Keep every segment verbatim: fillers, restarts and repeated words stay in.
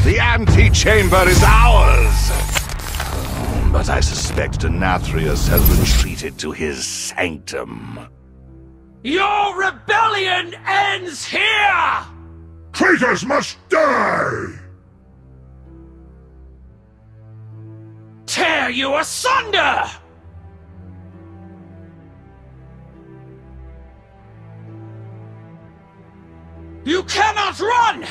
The antechamber is ours! But I suspect Denathrius has retreated to his sanctum. Your rebellion ends here! Traitors must die! Tear you asunder! You cannot run!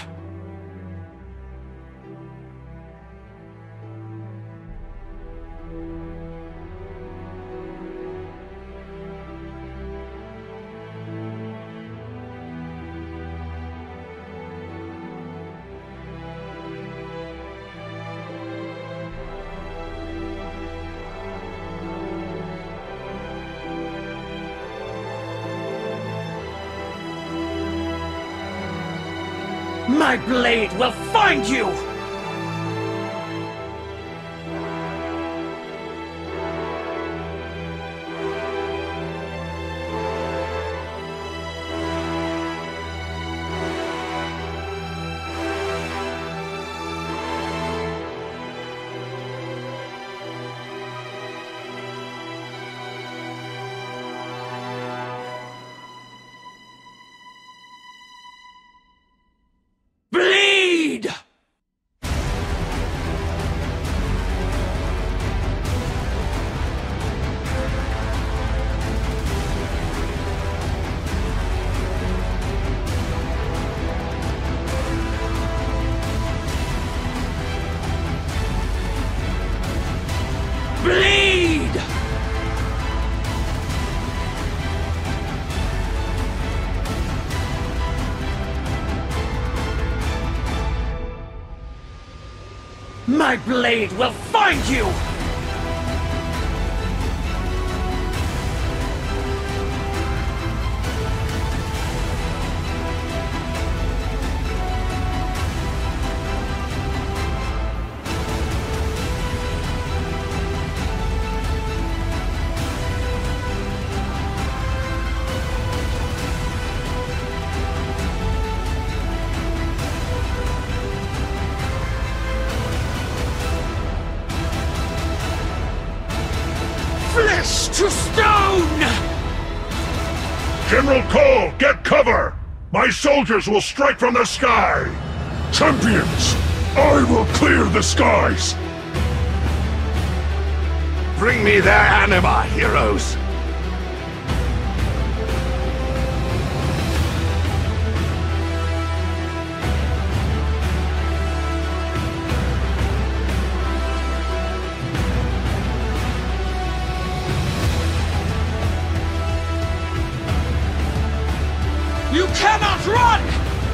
My blade will find you! Bleed! My blade will find you! Flesh to stone! General Cole, get cover! My soldiers will strike from the sky! Champions, I will clear the skies! Bring me their anima, heroes! You cannot run!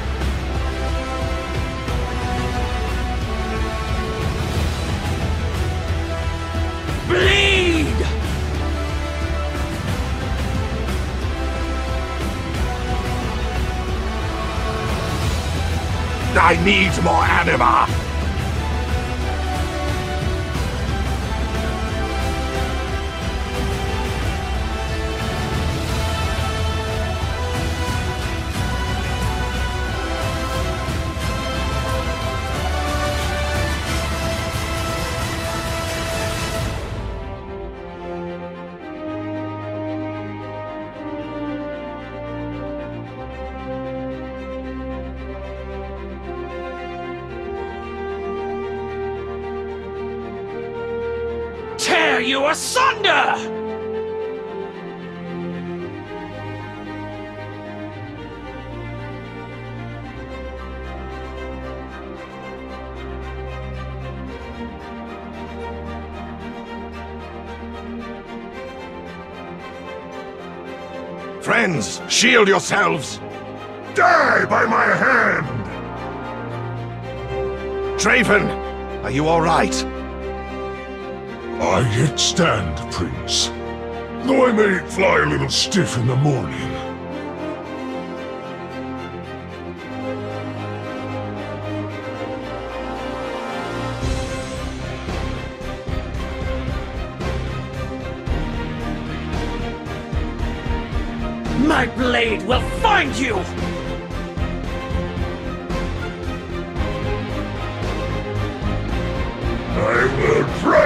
Bleed! I need more anima! Tear you asunder! Friends, shield yourselves! Die by my hand! Draven, are you all right? I yet stand, Prince. Though I may fly a little stiff in the morning. My blade will find you!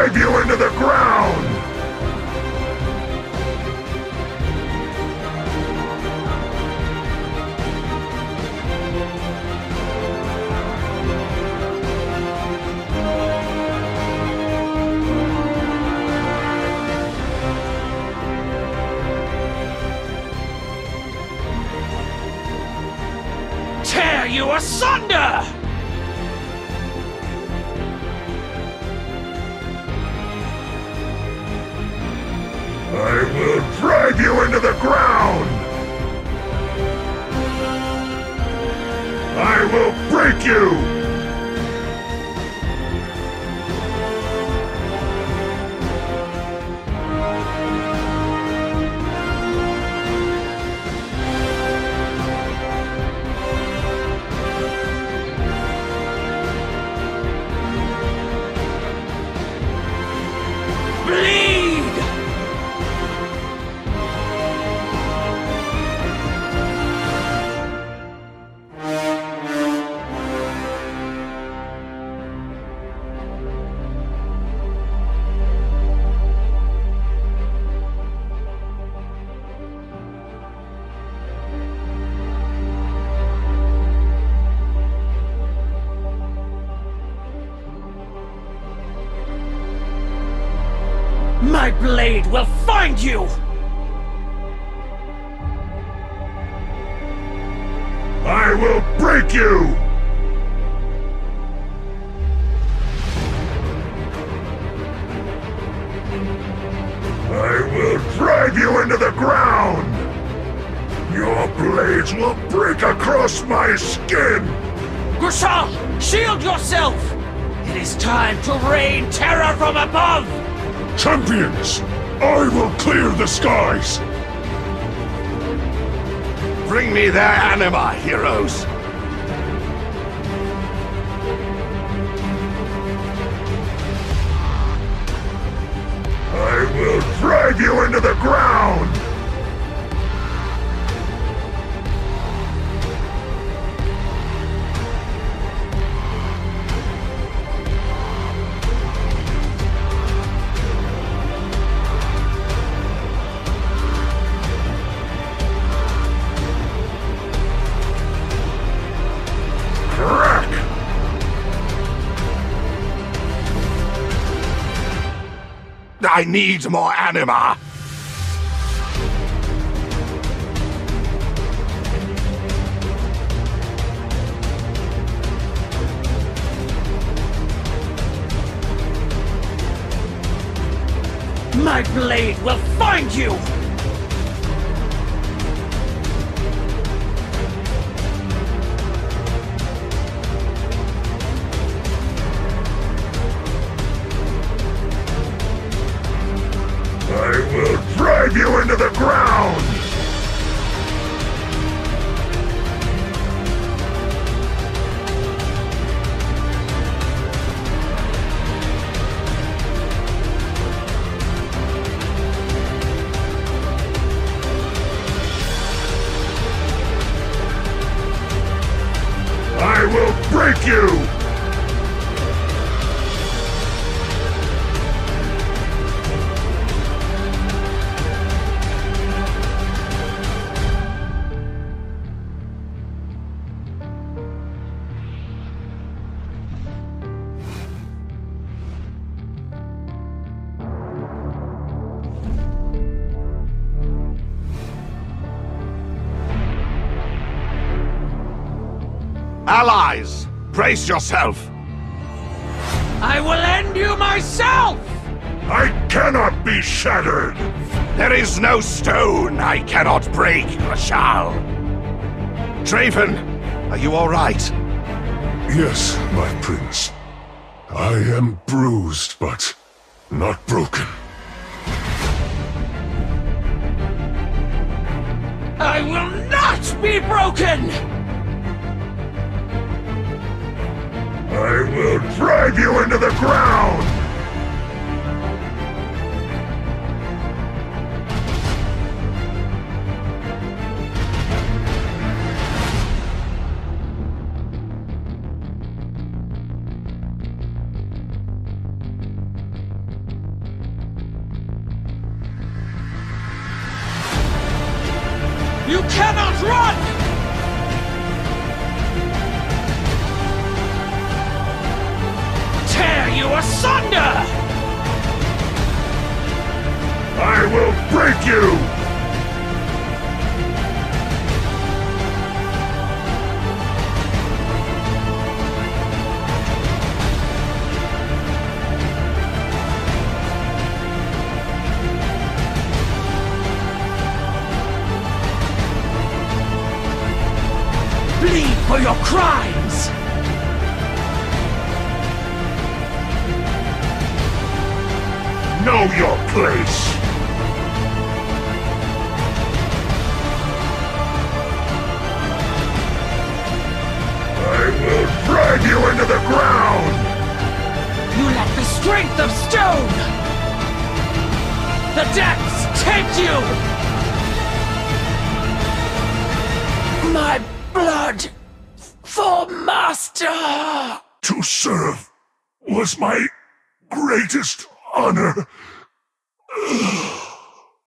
drive you into the ground! Tear you asunder! I will drive you into the ground! I will break you! Bleed! My blade will find you! I will break you! I will drive you into the ground! Your blades will break across my skin! Grishal, shield yourself! It is time to rain terror from above! Champions! I will clear the skies! Bring me their anima, heroes! I will drive you into the ground! I need more anima! My blade will find you! I will drive you into the ground! I will break you! Allies, brace yourself! I will end you myself! I cannot be shattered! There is no stone I cannot break, Grishal! Draven, are you all right? Yes, my prince. I am bruised, but not broken. I will not be broken! I will drive you into the ground! You cannot run! Tear you asunder! I will break you! Bleed for your crimes! Know your place! I will drag you into the ground! You lack the strength of stone! The depths tempt you! My blood for master! To serve was my greatest honor.